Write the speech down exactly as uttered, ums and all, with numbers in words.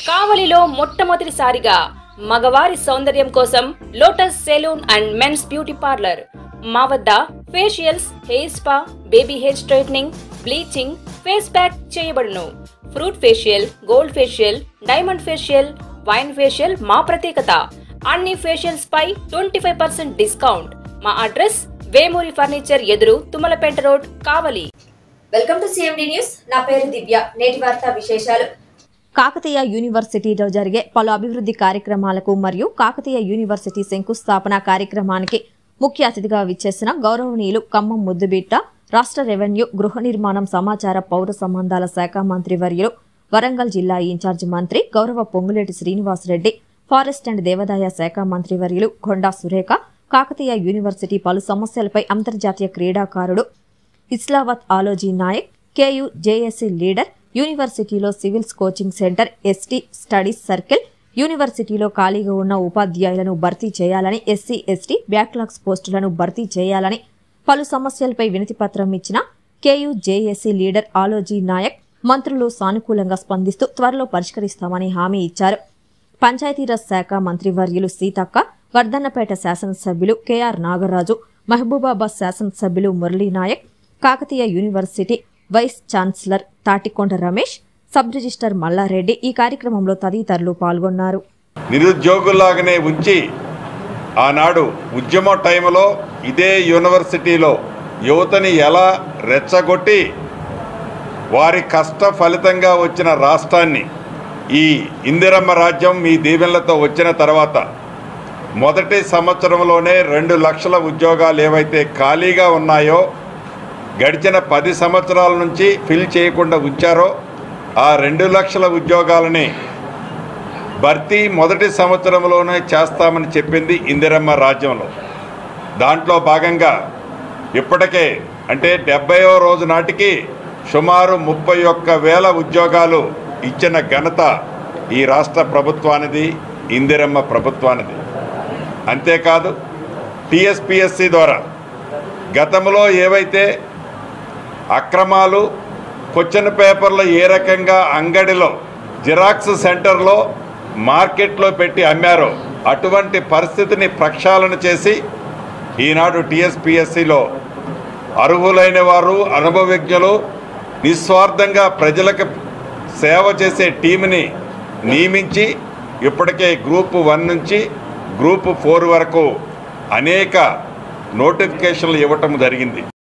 కావలిలో మొట్టమొదటిసారిగా మగవారి సౌందర్యం కోసం lotus saloon and men's beauty parlour. మా వద్ద facials, hair spa, baby hair straightening, bleaching, face pack చేయబడును. Fruit facial, gold facial, diamond facial, wine facial మా ప్రత్యేకత. అన్ని ఫేషియల్స్ పై ట్వంటీ ఫైవ్ పర్సెంట్ డిస్కౌంట్. మా అడ్రస్ వేమూరి ఫర్నిచర్ ఎదురు, Tummalapeta road, Kavali. Welcome to CMD news. నా పేరు దివ్య. నేటి వార్తా విశేషాలు. కాకతీయ యూనివర్సిటీలో జరిగే పలు అభివృద్ధి కార్యక్రమాలకు మరియు కాకతీయ యూనివర్సిటీ శంకుస్థాపన కార్యక్రమానికి ముఖ్య అతిథిగా విచ్చేసిన గౌరవనీయులు ఖమ్మం ముద్దుబిట్ట రాష్ట్ర రెవెన్యూ, గృహ నిర్మాణం, సమాచార, పౌర సంబంధాల శాఖ మంత్రి వర్యులు, వరంగల్ జిల్లా ఇన్ఛార్జి మంత్రి గౌరవ పొంగులేటి శ్రీనివాసరెడ్డి, ఫారెస్ట్ అండ్ దేవాదాయ శాఖ మంత్రి వర్యులు కొండా సురేఖ, కాకతీయ యూనివర్సిటీ పలు సమస్యలపై అంతర్జాతీయ క్రీడాకారుడు Islavath Aloji Nayak, KU JAC leader, యూనివర్సిటీలో civils coaching centre, ST studies circle, యూనివర్సిటీలో ఖాళీగా ఉన్న ఉపాధ్యాయులను భర్తీ చేయాలని, ఎస్సీ ఎస్టీ బ్యాక్లాగ్స్ పోస్టులను భర్తీ చేయాలని పలు సమస్యలపై వినతిపత్రం ఇచ్చిన KU JAC leader Aloji Nayak మంత్రులు సానుకూలంగా స్పందిస్తూ త్వరలో పరిష్కరిస్తామని హామీ ఇచ్చారు. పంచాయతీరాజ్ శాఖ మంత్రి వర్యులు సీతక్క, వర్ధన్నపేట శాసనసభ్యులు కేఆర్ నాగరాజు, మహబూబాబాద్ శాసనసభ్యులు Murali Naik, Kakatiya university vice chancellor Tatikonda Ramesh, sub register Malla Reddy ఈ కార్యక్రమంలో తదితరులు పాల్గొన్నారు. నిరుద్యోగులాగానే ఉంచి ఆనాడు ఉద్యమ టైంలో ఇదే యూనివర్సిటీలో యువతని ఎలా రెచ్చగొట్టి వారి కష్ట ఫలితంగా వచ్చిన రాష్ట్రాన్ని ఈ ఇందిరమ్మ రాజ్యం మీ దీవెనలతో వచ్చిన తర్వాత మొదటి సంవత్సరంలోనే రెండు లక్షల ఉద్యోగాలు ఏవైతే ఖాళీగా ఉన్నాయో గడిచిన పది సంవత్సరాల నుంచి ఫిల్ చేయకుండా ఉంచారో ఆ రెండు లక్షల ఉద్యోగాలని భర్తీ మొదటి సంవత్సరంలోనే చేస్తామని చెప్పింది ఇందిరమ్మ రాజ్యంలో. దాంట్లో భాగంగా ఇప్పటికే అంటే డెబ్బైవ రోజు నాటికి సుమారు ముప్పై ఒక్క వేల ఉద్యోగాలు ఇచ్చిన ఘనత ఈ రాష్ట్ర ప్రభుత్వానిది, ఇందిరమ్మ ప్రభుత్వానిది. అంతేకాదు టీఎస్పీఎస్సీ ద్వారా గతంలో ఏవైతే అక్రమాలు, క్వశ్చన్ పేపర్లు ఏ రకంగా అంగడిలో జిరాక్స్ సెంటర్లో మార్కెట్లో పెట్టి అమ్మారో అటువంటి పరిస్థితిని ప్రక్షాళన చేసి ఈనాడు టీఎస్పీఎస్సీలో అర్హులైన వారు, అనుభవజ్ఞులు, నిస్వార్థంగా ప్రజలకు సేవ చేసే టీంని నియమించి ఇప్పటికే గ్రూప్ వన్ నుంచి గ్రూప్ ఫోర్ వరకు అనేక నోటిఫికేషన్లు ఇవ్వటం జరిగింది.